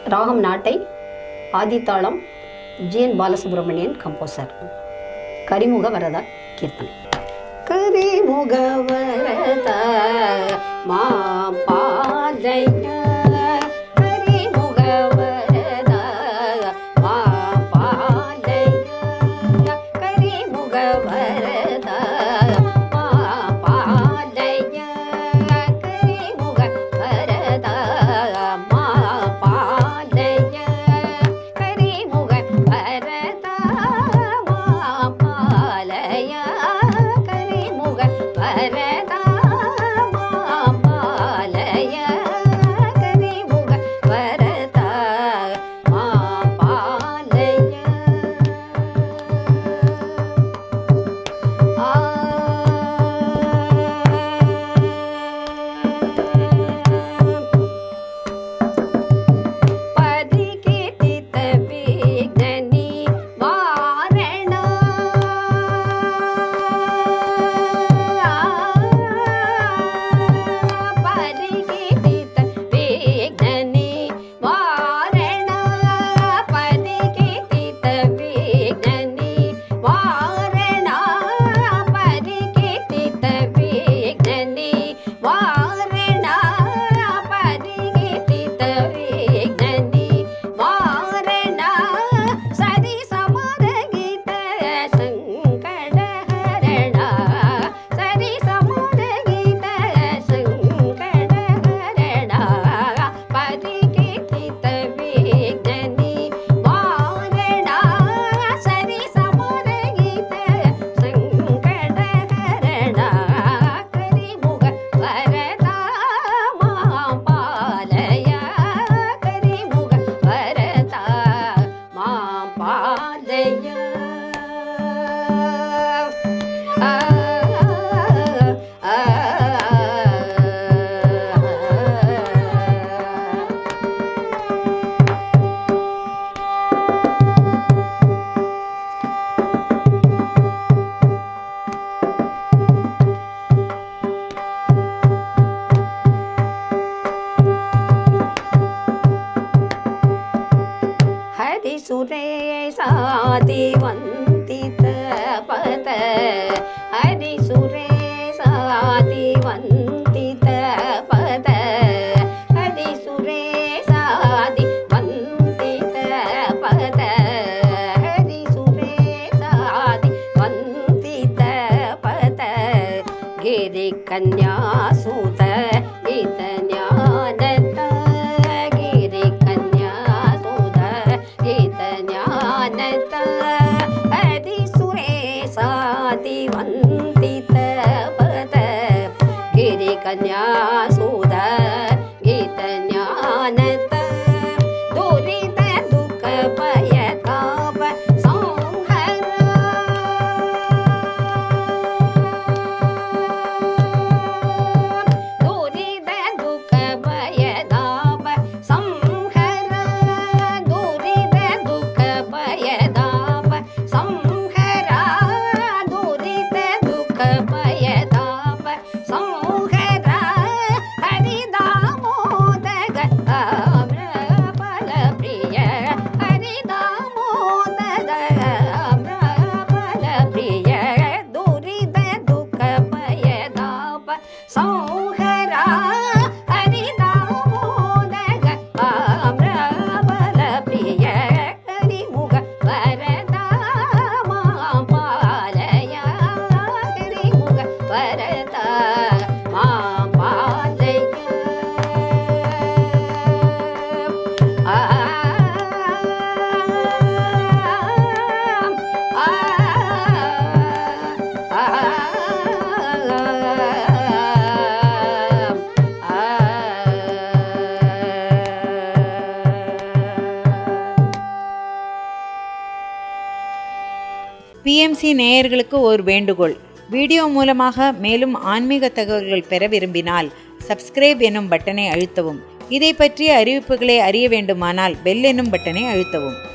ராகம் நாட்டை ஆதி தாளம் ஜி.என். பாலசுப்ரமணியன் கம்போசர். கரிமுக வரதா கீர்த்தனை. கரிமுக வரதா மா பாதைய கரிமுக வரதா மா பாதைய கரிமுக வரதா மா பாதைய கரிமுக வரதா மா பாதைய கரிமுக வரதா மா பாலய கரிமுக வரதா மா பாலய கரிமுக வரதா மா பாலய பரிகீர்த்தித விக்னனி வாரண பரிகீர்த்தித விக்னனி வாரண பரிகீர்த்தித விக்னனி வாரண பரிகீர்த்தித விக்னனி வாரண பரிகீர்த்தித விக்னனி வாரண சரி சமரகித சங்கடஹரண சரி சமரகித சங்கடஹரண பரிகீர்த்தித விக்னனி வாரண சரி சமரகித சங்கடஹரண கரிமுக வரதா மா பாலய கரிமுக வரதா மா பாலய ஹரி சுரேசாதி வந்தித பத ஹரி சுரேசாதி வந்தித பத ஹரி சுரேசாதி வந்தித பத ஹரி சுரேசாதி வந்தித பத கிரி கன்யா சூத கீத ஞானத கிரி கன்யா சூத கீத ஞானத ஹரி சுரேசாதி வந்தித பத கிரி கன்யா சூத கீத ஞானத துரித துக்க பய தாப சம்ஹர துரித துக்க பய தாப சம்ஹர துரித துக்க பய தாப சம்ஹர துரித துக்க பய தாப சம்ஹர ஹரி தாமோதக தாம்ர பல பிரிய ஹரி தாமோதக தாம்ர பல பிரிய துரித துக்க பய தாப சம்ஹர ஹரி தாமோதக தாம்ர பல பிரிய கரிமுக வரதா மா பாலய கரிமுக வரதா மா பாலய ஆ PMC நேயர்களுக்கு ஒரு வேண்டுகோள். வீடியோ மூலமாக மேலும் ஆன்மீக தகவல்கள் பெற விரும்பினால் சப்ஸ்கிரைப் எனும் பட்டனை அழுத்தவும். இதை பற்றிய அறிவிப்புகளை அறிய வேண்டுமானால் பெல் எனும் பட்டனை அழுத்தவும்.